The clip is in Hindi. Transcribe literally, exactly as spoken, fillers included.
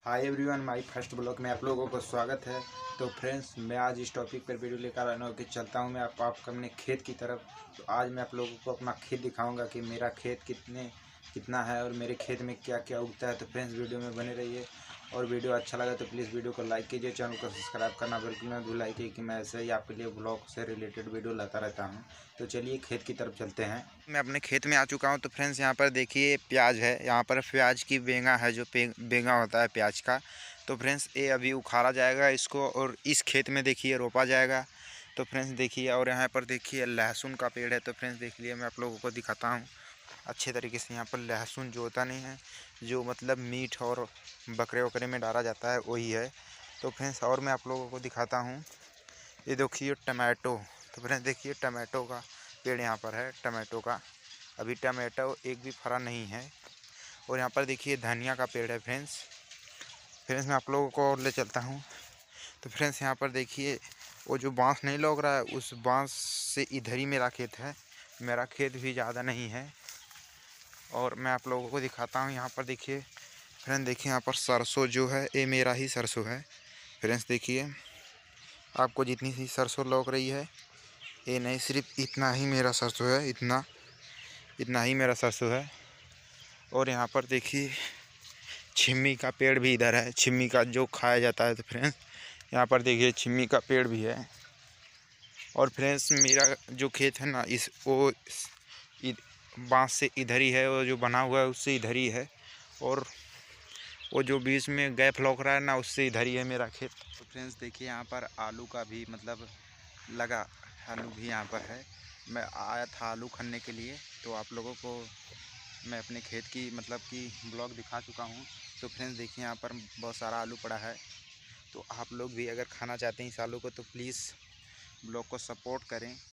Hi everyone, my first blog में आप लोगों को स्वागत है। तो फ्रेंड्स, मैं आज इस टॉपिक पर वीडियो लेकर आना कि चलता हूं मैं आप आपको अपने खेत की तरफ। तो आज मैं आप लोगों को अपना खेत दिखाऊंगा कि मेरा खेत कितने कितना है और मेरे खेत में क्या क्या उगता है। तो फ्रेंड्स, वीडियो में बने रहिए और वीडियो अच्छा लगा तो प्लीज़ वीडियो को लाइक कीजिए, चैनल को सब्सक्राइब करना बिल्कुल ना भूलिए कि मैं ऐसे ही आपके लिए ब्लॉग से रिलेटेड वीडियो लाता रहता हूँ। तो चलिए खेत की तरफ चलते हैं। मैं अपने खेत में आ चुका हूँ। तो फ्रेंड्स, यहाँ पर देखिए प्याज है, यहाँ पर प्याज की बेंगा है, जो बेंगा होता है प्याज का। तो फ्रेंड्स, ये अभी उखाड़ा जाएगा इसको और इस खेत में देखिए रोपा जाएगा। तो फ्रेंड्स देखिए, और यहाँ पर देखिए लहसुन का पेड़ है। तो फ्रेंड्स देख लिए, मैं आप लोगों को दिखाता हूँ अच्छे तरीके से। यहाँ पर लहसुन जो होता नहीं है, जो मतलब मीट और बकरे वकरे में डाला जाता है, वही है। तो फ्रेंड्स, और मैं आप लोगों को दिखाता हूँ, ये देखिए टमाटो। तो फ्रेंड्स देखिए, टमाटो का पेड़ यहाँ पर है, टमाटो का। अभी टमाटो एक भी फरा नहीं है। और यहाँ पर देखिए धनिया का पेड़ है। फ्रेंड्स फ्रेंड्स मैं आप लोगों को और ले चलता हूँ। तो फ्रेंड्स, यहाँ पर देखिए वो जो बांस नहीं लग रहा है, उस बांस से इधर ही मेरा खेत है। मेरा खेत भी ज़्यादा नहीं है। और मैं आप लोगों को दिखाता हूँ, यहाँ पर देखिए फ्रेंड्स, देखिए यहाँ पर सरसों जो है, ये मेरा ही सरसों है। फ्रेंड्स देखिए, आपको जितनी सी सरसों लग रही है, ये नहीं, सिर्फ इतना ही मेरा सरसों है, इतना इतना ही मेरा सरसों है। और यहाँ पर देखिए छिम्मी का पेड़ भी इधर है, छिम्मी का जो खाया जाता है। तो फ्रेंड्स, यहाँ पर देखिए छिम्मी का पेड़ भी है। और फ्रेंड्स, मेरा जो खेत है ना, इस वो बांस से इधर ही है, वो जो बना हुआ है उससे इधर ही है। और वो जो बीच में गैप लौक रहा है ना, उससे इधर ही है मेरा खेत। तो फ्रेंड्स देखिए, यहाँ पर आलू का भी मतलब लगा, आलू भी यहाँ पर है। मैं आया था आलू खनने के लिए। तो आप लोगों को मैं अपने खेत की मतलब कि ब्लॉग दिखा चुका हूँ। तो फ्रेंड्स देखिए, यहाँ पर बहुत सारा आलू पड़ा है। तो आप लोग भी अगर खाना चाहते हैं इस आलू को, तो प्लीज़ ब्लॉग को सपोर्ट करें।